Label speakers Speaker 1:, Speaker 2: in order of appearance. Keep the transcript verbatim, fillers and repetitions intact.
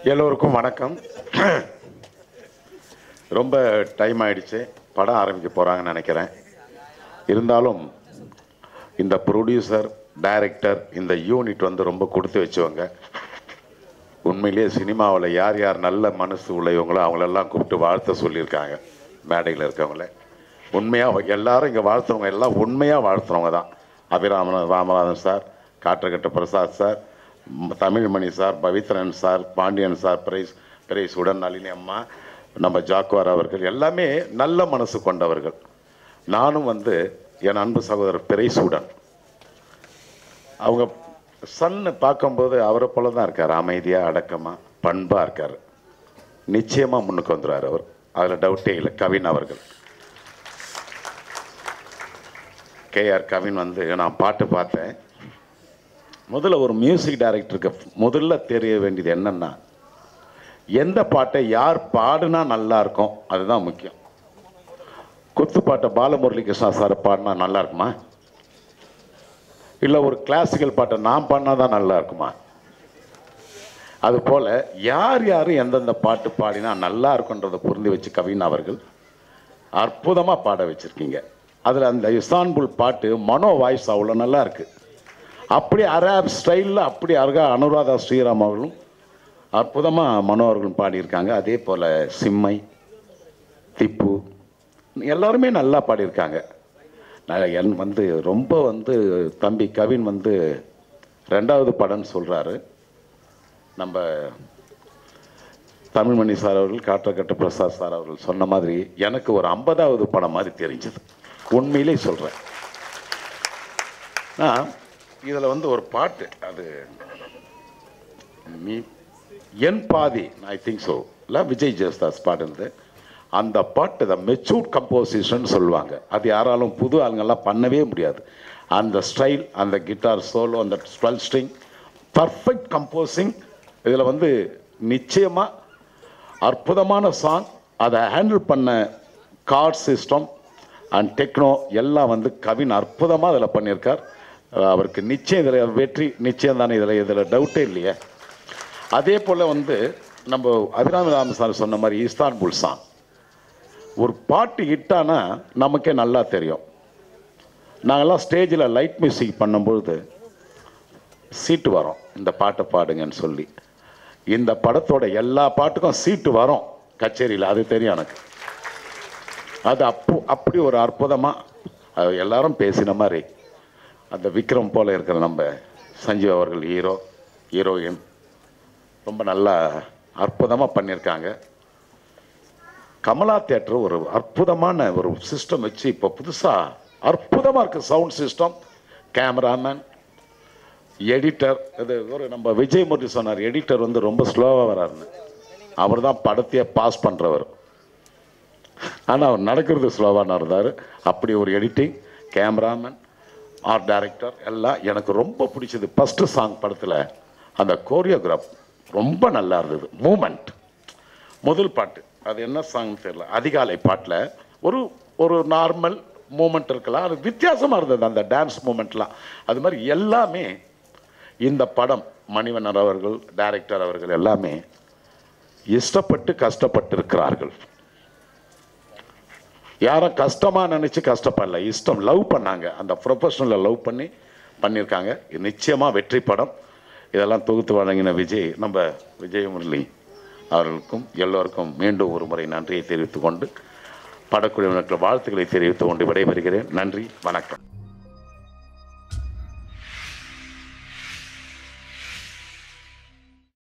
Speaker 1: எல்லோருக்கும் வணக்கம். ரொம்ப டைம் ஆயிடுச்சு, படம் ஆரம்பிக்க போகிறாங்கன்னு நினைக்கிறேன். இருந்தாலும் இந்த ப்ரொடியூசர் டைரக்டர் இந்த யூனிட் வந்து ரொம்ப கொடுத்து வச்சவங்க. உண்மையிலேயே சினிமாவில் யார் யார் நல்ல மனசு உள்ளவங்களோ அவங்களெல்லாம் கூப்பிட்டு வாழ்த்த சொல்லியிருக்காங்க. மேடையில் இருக்கவங்கள உண்மையாக எல்லாரும் இங்கே வாழ்த்துறவங்க எல்லாம் உண்மையாக வாழ்த்துறவங்க தான். அபிராம ராமநாதன் சார், காற்றகட்ட Prasad sir, Tamilmani sir, Pavithran sir, Pandian sir, prize prize உடன் நளினி அம்மா, நம்ம ஜாக்குவார் அவர்கள் எல்லாமே நல்ல மனசு கொண்டவர்கள். நானும் வந்து என் அன்பு சகோதரர் பிரைஸ் உடன் அவங்க சன்னு பார்க்கும்போது அவரை போல தான் இருக்கார். அமைதியாக அடக்கமாக பண்பாக இருக்கார். நிச்சயமாக முன்னுக்கு வந்துடுவார் அவர், அதில் டவுட்டே இல்லை. கவின் அவர்கள், கே ஆர் கவின் வந்து நான் பாட்டு பார்த்தேன். முதல்ல ஒரு மியூசிக் டைரக்டருக்கு முதல்ல தெரிய வேண்டியது என்னென்னா, எந்த பாட்டை யார் பாடுனா நல்லா இருக்கும் அதுதான் முக்கியம். குத்துப்பாட்டை பாலமுரளி கிருஷ்ணா சார் பாடினா நல்லா இருக்குமா, இல்லை ஒரு கிளாசிக்கல் பாட்டை நான் பாடினா தான் நல்லா இருக்குமா? அதுபோல் யார் யார் எந்தெந்த பாட்டு பாடினா நல்லா இருக்குன்றதை புரிந்து வச்சு கவின் அவர்கள் அற்புதமாக பாட வச்சுருக்கீங்க. அதில் அந்த இஸ்தான்புல் பாட்டு மனோ வாய்ஸ் அவ்வளோ நல்லா இருக்குது. அப்படி அரேப் ஸ்டைலில் அப்படி அழகா அனுராதா ஸ்ரீராம் அவர்களும் அற்புதமாக மனோ அவர்களும் பாடியிருக்காங்க. அதே போல் சிம்மை, திப்பு எல்லாருமே நல்லா பாடியிருக்காங்க. என் வந்து ரொம்ப வந்து தம்பி கவின் வந்து ரெண்டாவது படம்னு சொல்கிறாரு. நம்ம தமிழ்மணி சார் அவர்கள், காற்றகட்ட பிரசாத் சார் அவர்கள் சொன்ன மாதிரி எனக்கு ஒரு ஐம்பதாவது படம் மாதிரி தெரிஞ்சது. உண்மையிலே சொல்கிறேன். நான் இதில் வந்து ஒரு பாட்டு, அது நீ என் பாதி, ஐ திங்க் ஸோ இல்லை, விஜய் ஜெயஸ்தாஸ் பாடுனது. அந்த பாட்டு த மெச்சூர்ட் கம்போசிஷன் சொல்லுவாங்க. அது யாராலும் புது ஆளுங்கள்லாம் பண்ணவே முடியாது. அந்த ஸ்டைல், அந்த கிட்டார் சோலோ, அந்த டுவெல் ஸ்ட்ரிங் பர்ஃபெக்ட் கம்போசிங். இதில் வந்து நிச்சயமாக அற்புதமான சாங். அதை ஹேண்டில் பண்ண கார்ட் சிஸ்டம் அண்ட் டெக்னோ எல்லாம் வந்து கவின் அற்புதமாக அதில் பண்ணியிருக்கார். அவருக்கு நிச்சயம் இதில் வெற்றி நிச்சயம் தானே, இதில் இதில் டவுட்டே இல்லையே. அதே போல் வந்து நம்ம அபிராமி ராம சார் சொன்ன மாதிரி இஸ்தான்புல் சாங், ஒரு பாட்டு ஹிட்டானா நமக்கே நல்லா தெரியும். நாங்கள்லாம் ஸ்டேஜில் லைட் மியூசிக் பண்ணும்பொழுது சீட்டு வரும், இந்த பாட்டை பாடுங்கன்னு சொல்லி. இந்த படத்தோட எல்லா பாட்டுக்கும் சீட்டு வரும் கச்சேரியில், அது தெரியும் எனக்கு. அது அப்போ அப்படி ஒரு அற்புதமாக எல்லாரும் பேசின மாதிரி அந்த விக்ரம் போல் இருக்கிற நம்ம சஞ்சீவ் அவர்கள் ஹீரோ, ஹீரோயின் ரொம்ப நல்லா அற்புதமாக பண்ணியிருக்காங்க. கமலா தியேட்டர் ஒரு அற்புதமான ஒரு சிஸ்டம் வச்சு இப்போ புதுசாக அற்புதமாக இருக்குது. Sound system, cameraman, editor. இது ஒரு நம்ம விஜய் மூர்த்தி சொன்னார், எடிட்டர் வந்து ரொம்ப ஸ்லோவாக வராருன்னு. அவர் தான் படத்தையே பாஸ் பண்ணுறவர். ஆனால் அவர் நடக்கிறது ஸ்லோவாக இருந்தார். அப்படி ஒரு எடிட்டிங், கேமராமேன், ஆர்ட் டைரக்டர் எல்லாம் எனக்கு ரொம்ப பிடிச்சது. ஃபஸ்ட்டு சாங் படத்தில் அந்த கோரியோகிராஃப் ரொம்ப நல்லா இருந்தது. மூமெண்ட், முதல் பாட்டு அது என்ன சாங் தெரியல, அதிகாலை பாட்டில் ஒரு ஒரு நார்மல் மூமெண்ட் இருக்கலாம், அது வித்தியாசமாக இருந்தது அந்த டான்ஸ் மூமெண்ட்லாம். அது மாதிரி எல்லாமே இந்த படம் மணிவண்ணன் அவர்கள், டைரக்டர் அவர்கள் எல்லாமே இஷ்டப்பட்டு கஷ்டப்பட்டு இருக்கிறார்கள். யாரும் கஷ்டமாக நினச்சி கஷ்டப்படல, இஷ்டம், லவ் பண்ணாங்க. அந்த ப்ரொஃபஷனலில் லவ் பண்ணி பண்ணியிருக்காங்க. நிச்சயமாக வெற்றி படம். இதெல்லாம் தொகுத்து வழங்கின விஜய், நம்ம விஜய் முரளி அவர்களுக்கும் எல்லோருக்கும் மீண்டும் ஒரு முறை நன்றியை தெரிவித்துக் கொண்டு, படக்குழுவினருக்கு வாழ்த்துக்களை தெரிவித்துக் கொண்டு விடைபெறுகிறேன். நன்றி, வணக்கம்.